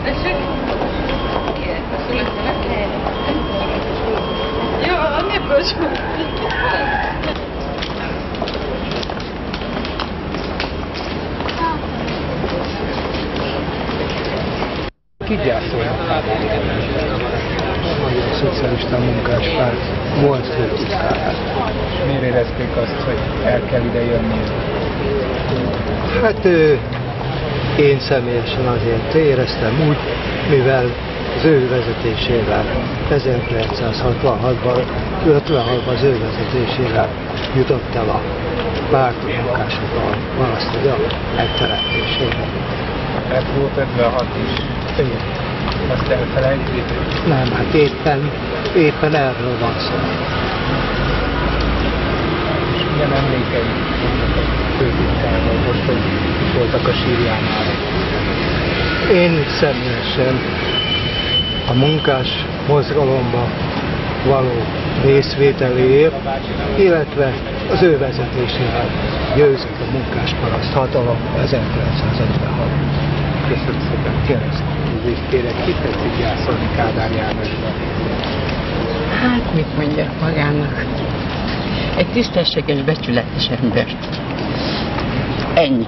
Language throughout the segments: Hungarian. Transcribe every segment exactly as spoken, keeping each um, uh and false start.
Tessék? Igen, a születőnek? Jó, a népből sem. Ki gyászolnak Kádár Jánosra? A Magyar Szocialista Munkáspárt volt főtitkárát. Miért érezték azt, hogy el kell ide jönni? Hát én személyesen azért éreztem úgy, mivel az ő vezetésével ezerkilencszázhatvanhatban, ötvenhatban az ő vezetésével jutott el a pártok munkások a Valasztója megteremtésére. Tehát volt ötvenhat is. Igen. Azt elfelejtik? Nem, hát éppen, éppen erről van szó. És milyen emlékei voltak a főtitkárról, most, hogy voltak a sírjánál? Én személyesen a munkás mozgalomba való részvételéért, illetve az ő vezetésével győzött a munkásparaszt hatalom ezerkilencszázötvenhatban. Köszönöm szépen. Kérdeztem. Nézést kérek, ki tetszik gyászolni Kádár Jánosban? Hát, mit mondjak magának? Egy tisztességes, becsületes embert. Ennyi.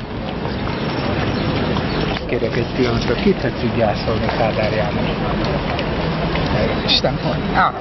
Kérek egy pillanatra, ki tetszik gyászolni Kádár Jánosban? Isten, hogy? Ah,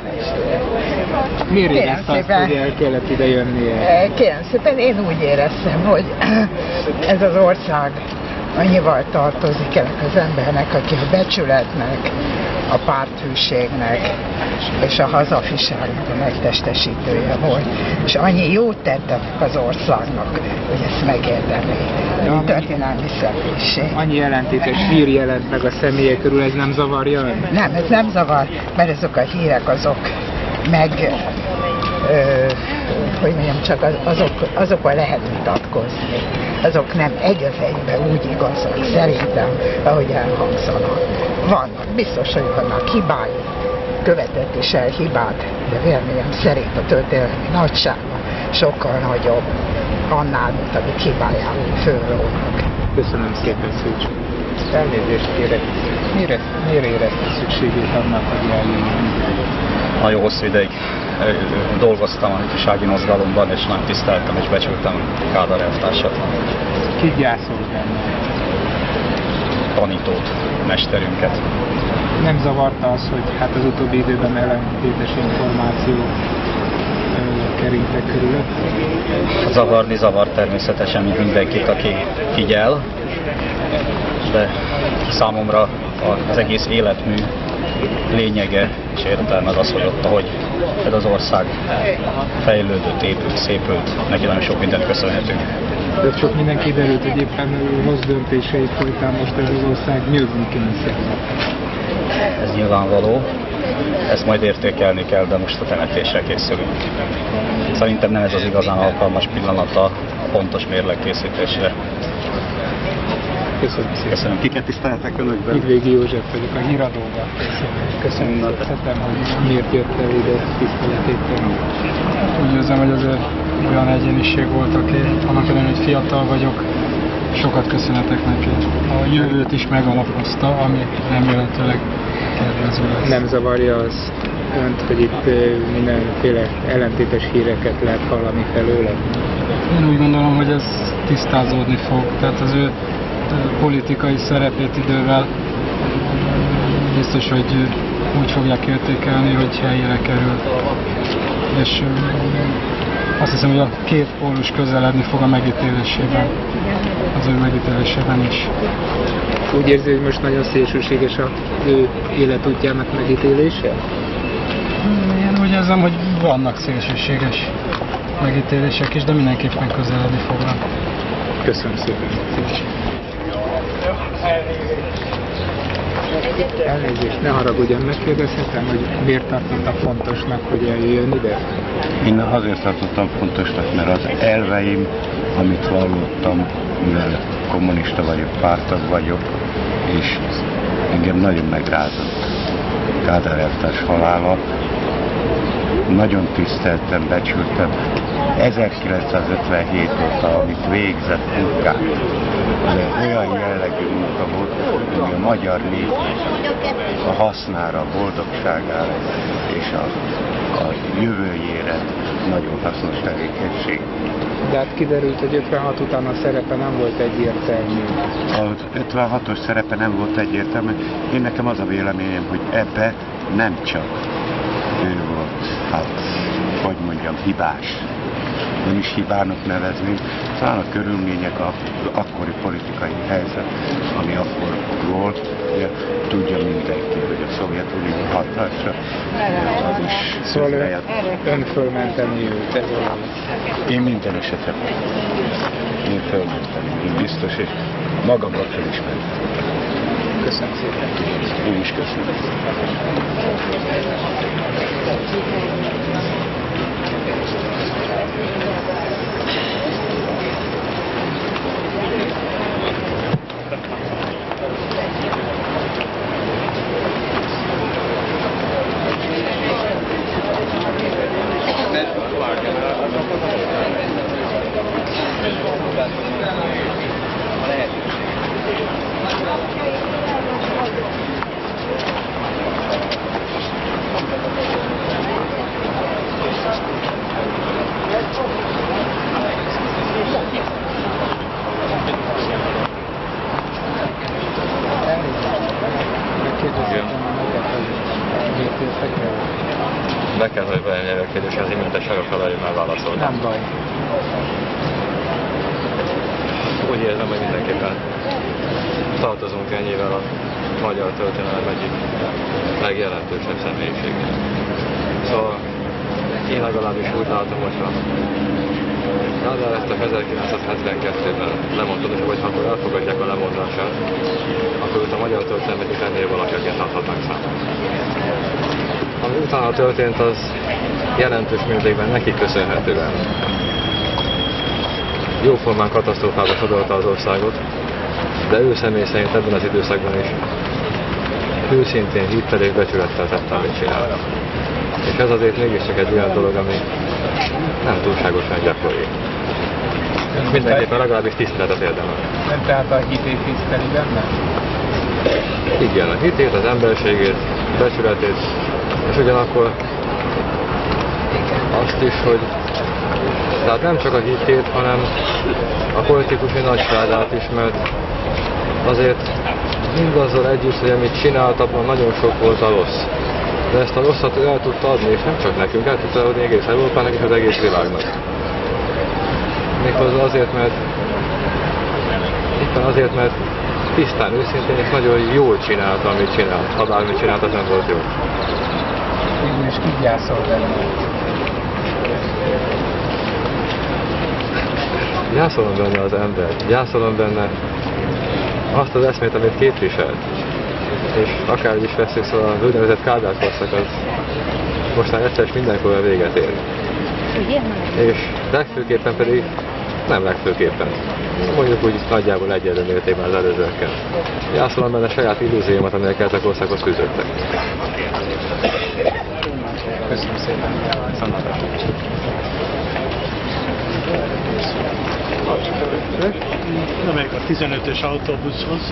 Miért Kérem érezte azt, szépen. hogy el kellett ide jönnie? Kérem szépen, én úgy éreztem, hogy ez az ország annyival tartozik ennek az embernek, aki a becsületnek, a párthűségnek és a hazafiságnak a megtestesítője volt. És annyi jót tettek az országnak, hogy ezt megérdemli. Ja, Történelmi személyiség. Annyi ellentétes hír jelent meg a személye körül, ez nem zavarja ön? Nem, ez nem zavar, mert azok a hírek azok meg, ö, hogy mondjam, csak az, azok, azokon lehet vitatkozni. Azok nem egy az egyben úgy igazak, szerintem, ahogy elhangzanak. Vannak, biztos, hogy vannak hibái, követett is el hibát, de véleményem szerint a történelmi nagysága sokkal nagyobb annál, mint amit hibájául fölrónak. Köszönöm szépen, Szűcs. Elnézést kérek. Miért, miért érezte szükségét annak, hogy eljönjön? Nagyon hosszú ideig dolgoztam a ifjúsági mozgalomban, és nagyon tiszteltem és becsültem Kádár elvtársat. Ki gyászolt benne? Tanítót, mesterünket. Nem zavarta az, hogy hát az utóbbi időben ellentétes információk ö, keringtek körülött? Zavarni zavar természetesen, mint mindenkit, aki figyel, de számomra az egész életmű lényege és értelme az az, hogy ott, ahogy ez az ország fejlődött, épült, szépült, neki nagyon sok mindent köszönhetünk. De sok minden kiderült, hogy éppen rossz döntéseit folytán most ez az ország nyugodni kényszerül. Ez nyilvánvaló, ezt majd értékelni kell, de most a temetésre készülünk. Szerintem nem ez az igazán alkalmas pillanata a pontos mérleg készítésre. Köszönöm szépen. Köszönöm. Kiket tisztelhetek önökben? Hidvégi József vagyok, a híradóban. Köszönöm szépen, hogy miért jött el ide tiszteletét tenni. Úgy érzem, hogy ez olyan egyéniség volt, aki annak ellenére, hogy fiatal vagyok, sokat köszönhetek neki. A jövőt is megalapozta, ami remélhetőleg kedvező lesz. Nem zavarja az önt, hogy itt mindenféle ellentétes híreket lehet hallani felőle? Én úgy gondolom, hogy ez tisztázódni fog. Tehát az ő politikai szerepét idővel biztos, hogy úgy fogják értékelni, hogy helyére kerül. És azt hiszem, hogy a két pólus közeledni fog a megítélésében, az ő megítélésében is. Úgy érzi, hogy most nagyon szélsőséges az ő életútjának megítélése? Én úgy érzem, hogy vannak szélsőséges megítélések is, de mindenképpen közeledni fognak. Köszönöm szépen. Elnézést, ne haragudjon, megkérdezhetem, hogy miért tartotta fontosnak, hogy eljöjjön ide? Én azért tartottam fontosnak, mert az elveim, amit vallottam, mivel kommunista vagyok, pártag vagyok, és engem nagyon megrázott Kádár elvtárs halála. Nagyon tiszteltem, becsültem, ezerkilencszázötvenhét óta, amit végzett munkát, az olyan jellegű munka volt, hogy a magyar nép a hasznára, a boldogságára és a, a jövőjére nagyon hasznos tevékenység. De hát kiderült, hogy ötvenhat után a szerepe nem volt egyértelmű. Az ötvenhatos szerepe nem volt egyértelmű. Én nekem az a véleményem, hogy ebbe nem csak ő volt, hát, hogy mondjam, hibás. Nem is hibának nevezném, talán a körülmények, az akkori politikai helyzet, ami akkor volt, ugye, tudja mindenki, hogy a Szovjetunió hatása, az is Szóval ön, ön fölmenteni őt, ez olyan. Én minden esetre én fölmentem, én biztos, és magamra felismertem. Köszönöm szépen. Én is köszönöm. Be kell, hogy belemjelni a kérdés, az iméntes sarokra belül már válaszoltam. Nem baj. Úgy érzem, hogy mindenképpen tartozunk ennyivel a magyar történelem egyik legjelentősebb személyiségnek. Szóval én legalábbis úgy látom, hogyha Lázár ezt a ezerkilencszázhetvenkettőben lemondta, hogy ha akkor elfogadják a lemondását, akkor őt a magyar történelem egyik ennél valakiként láthatnánk számon. Ami utána történt, az jelentős mértékben neki köszönhetően jóformán katasztrófába sodorta az országot, de ő személy szerint ebben az időszakban is őszintén hittel és becsülettel tette, amit csinált. És ez azért mégiscsak egy olyan dolog, ami nem túlságosan gyakori. Mindenképpen legalábbis tiszteletet érdemel. Nem tehát a hitét tiszteli benne? Igen, a hitét, az emberségét, a becsületét, és ugyanakkor azt is, hogy tehát nem csak a hitét, hanem a politikusi nagyságát is, mert azért mindazzal együtt, hogy amit csinált, abban nagyon sok volt a rossz. De ezt a rosszat ő el tudta adni, és nem csak nekünk, el tudta adni egész Európának és az egész világnak. Méghozzá azért, mert éppen azért, mert tisztán, őszintén és nagyon jól csinálta, amit csinált. Ha bármit csinált, az nem volt jó. Végül is ki gyászol benne? Gyászolom benne az ember, gyászolom benne azt az eszmét, amit képviselt. És akár is veszük, szóval az úgynevezett Kádár korszak az most már egyszer és mindenkorra véget ér. És legfőképpen pedig, nem legfőképpen, mondjuk úgy nagyjából egyenlő mértékben az előzőkkel. Gyászolom benne saját illúziómat, amelyek ezek országhoz fűződtek. Köszönöm szépen. Nem megyek a tizenötös autóbuszhoz.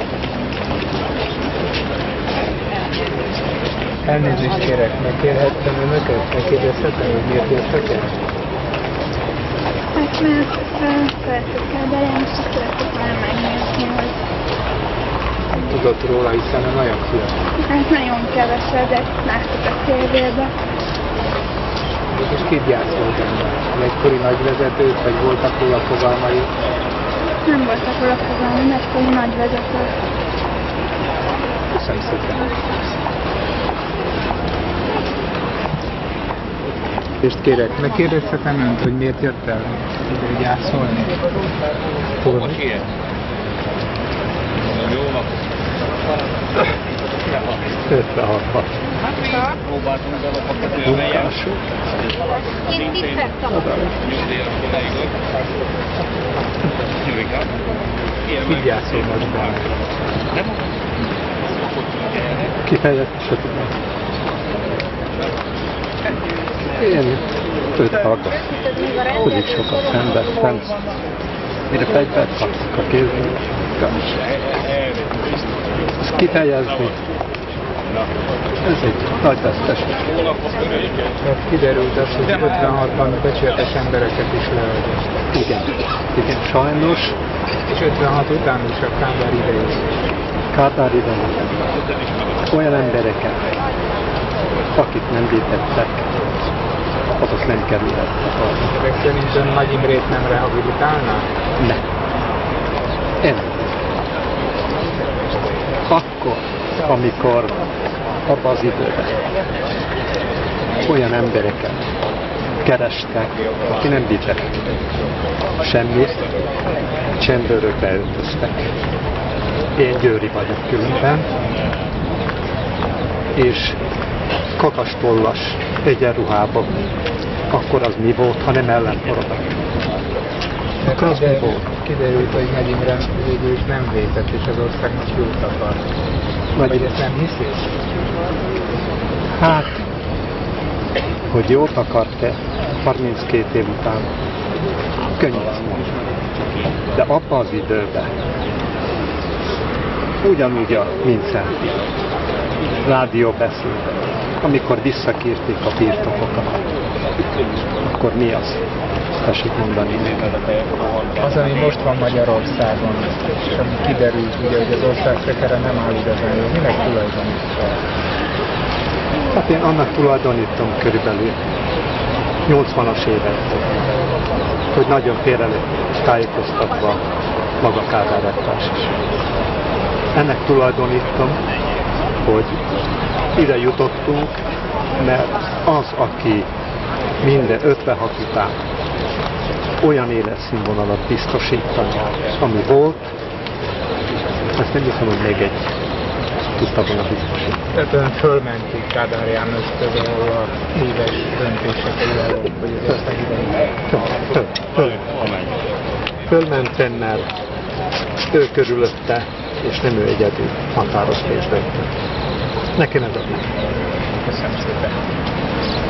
Elnézést kérek, megkérhettem önöket? Megkérdezhetem, hogy miért jöttek el? Hát mert szeretük el, de én is szeretük már megnézni, hogy... Nem tudott róla, hiszen a nagyon fiatal. Hát nagyon kevesedet láttuk a tévében. És ki gyászol benne? Egykori nagyvezetőt, vagy voltak róla fogalmai? Nem voltak róla fogalmai, egykori nagyvezető. Köszönöm szépen. És kérek, megkérdezhetem önt, hogy miért jött el ide gyászolni? Fogod? összehathat. Munkások. Így játszolnak benne. Kifejezetten se tudom. Én Őt hallgass. Úgyis sokat szenvedtem. Mire fegyvert kapsz a kézben, ezt kifejezni, ez egy nagy veszteség. Tehát kiderült az, hogy ötvenhatban becsületes embereket is lehetett. Igen, igen, sajnos. És ötvenhat után is a Kádár idején. Kádár idején. Olyan embereket, akik nem vétettek, azok nem kerülhettek arra. Ezek szerint ön Nagy Imrét nem rehabilitálná? Nem. Én. Akkor, amikor abban az időben olyan embereket kerestek, aki nem vittek semmit, csendőrökbe öltöztek. Én Győri vagyok különben, és kakastollas egyenruhában. Akkor az mi volt, ha nem ellenforradalom? Akkor az mi volt? Kiderült, hogy Nagy Imre végül is nem vétett, és az országnak jót akar. Vagy ezt nem hiszi? Hát, hogy jót akart-e harminckét év után, könnyű azt mondani. De abban az időben, ugyanúgy a Mincenti rádióbeszédben, amikor visszakérték a birtokokat, akkor mi az? Tessék mondani. Az, ami most van Magyarországon, és ami kiderült, ugye, hogy az ország szekere nem áll igazán jó, minek tulajdonítja? Hát én annak tulajdonítom körülbelül nyolcvanas évektől, hogy nagyon félre lett tájékoztatva maga Kádár Rettárs is. Ennek tulajdonítom, hogy ide jutottunk, mert az, aki minden ötvenhat után olyan életszínvonalat biztosítani, ami volt, ezt nem hiszem, hogy még egy tudta volna biztosítani. Tehát olyan fölmentik Kádár János például a éves döntések elől, hogy az ország idején. Föl, föl, fölmentem, mert ő körülötte, és nem ő egyedül határozott és döntött. Nekem ez a Köszönöm szépen.